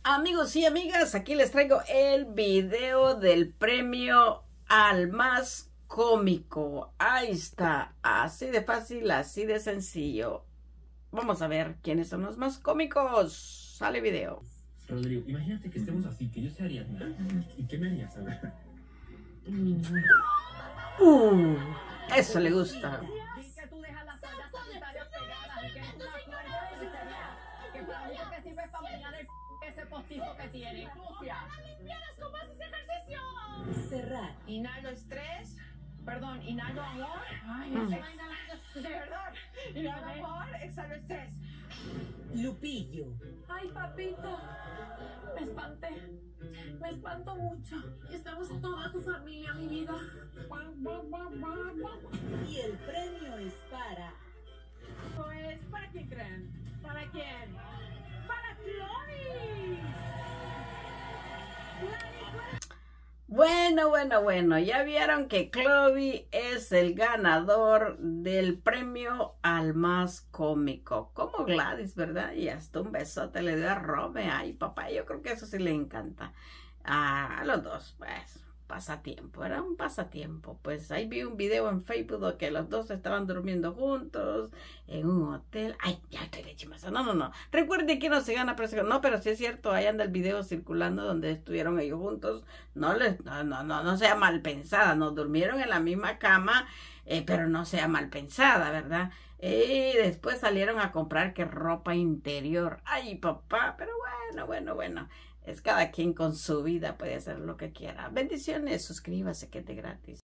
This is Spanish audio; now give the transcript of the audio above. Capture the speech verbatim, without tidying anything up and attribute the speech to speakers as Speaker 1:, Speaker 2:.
Speaker 1: Amigos y amigas, aquí les traigo el video del premio al más cómico. Ahí está, así de fácil, así de sencillo. Vamos a ver quiénes son los más cómicos. Sale video.
Speaker 2: Rodrigo, imagínate que estemos así, que yo sea Ariadna. ¿Y qué me harías? A ver.
Speaker 1: Uh, eso le gusta.
Speaker 3: Que tú dejas las faldas sanitarias pegadas y que es una fuerza de tontería. Que para mí lo que sirve es para bañar el ese postizo que tiene. Sucia. ¿Limpiaras cómo haces ejercicio?
Speaker 4: Cerrar.
Speaker 3: Inhalo estrés. Perdón, inhalo amor. Ay, mm. De verdad. Inhalo amor, exhalo estrés.
Speaker 4: Lupillo.
Speaker 5: Ay, papito. Me espanté. Me espanto mucho. Estamos toda tu familia, mi vida.
Speaker 4: Y el premio es para...
Speaker 3: Pues, ¿para quién creen? ¿Para quién? ¡Para Chloe!
Speaker 1: Bueno, bueno, bueno, ya vieron que Chloe es el ganador del premio al más cómico, como Gladys, ¿verdad? Y hasta un besote le dio a Robe. Ay, papá, yo creo que eso sí le encanta a los dos, pues, pasatiempo, era un pasatiempo. Pues ahí vi un video en Facebook de que los dos estaban durmiendo juntos en un hotel. Ay, ya estoy de chimasa. No, no, no. Recuerden que no se gana precio. No, pero sí es cierto, ahí anda el video circulando donde estuvieron ellos juntos. No les, no, no, no, no sea mal pensada. No durmieron en la misma cama, eh, pero no sea mal pensada, ¿verdad? Y después salieron a comprar que ropa interior. Ay, papá, pero bueno, bueno, bueno. Es cada quien con su vida, puede hacer lo que quiera. Bendiciones, suscríbase que es de gratis.